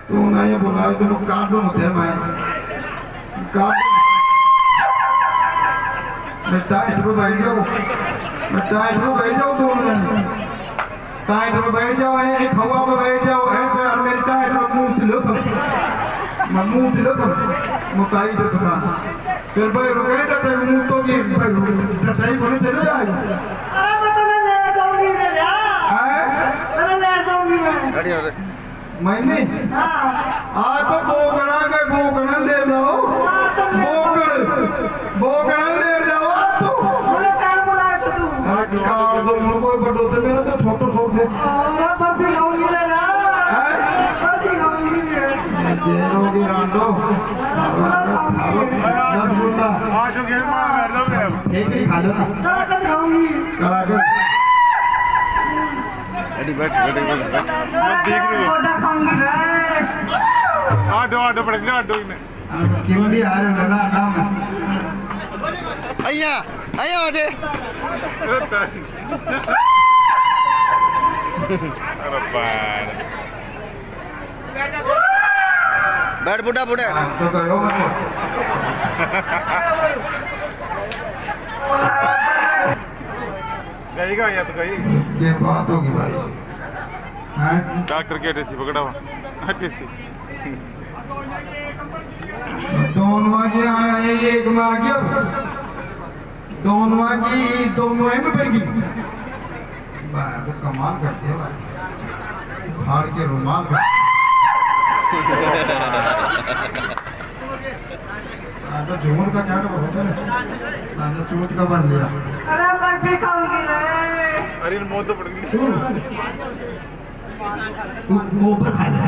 तू ना ये बोला तो काट दो होते मैं काट मैं टाइट पे बैठ जाओ दोनों जने टाइट पे बैठ जाओ एक हवा में बैठ जाओ और मेरे टाइट में मुंह तिलो तुम मुकाई दे तुम फिर भाई रुके टटे मुंह तो ये भाई टटाई बोले चले जाए अरे मैं तो ले जाऊंगी रे यार मैं ले जाऊंगी मैंने आ तो बोकड़ा दे जाओ बोकड़ा दे जाओ तो मुझे काल बुलाया तो तू अरे काल तो मुझे कोई बड़ो तो मेरा तो छोटो शौक है अरे बर्फी खाऊंगी रे यार बर्फी खाऊंगी जेरोगी रांडो रसगुल्ला आज के मां बैठ जाओ एक ही खा लो ना कलाकंद खाऊंगी कलाकंद बैठ देख रही मोटा खाऊंगी रे आडो पड़ गया आडो में किंडी आ रहे ना नाम आया आजे अरे बार बैठ बुढ़ा तो कहो मत गई या तो गई ये बात होगी भाई हैं डॉक्टर के टेची पकड़ा हुआ टेची दोनों की एक में आ गया दोनों में पड़ गई भाई तो कमाल करते हैं भाई फाड़ के रुमाल कर तो झूमर का क्या होता है ना चोट का बन लिया अरे बर्फी खाऊंगी रे अरे मौत तो पड़ गई तू गोबर खा ले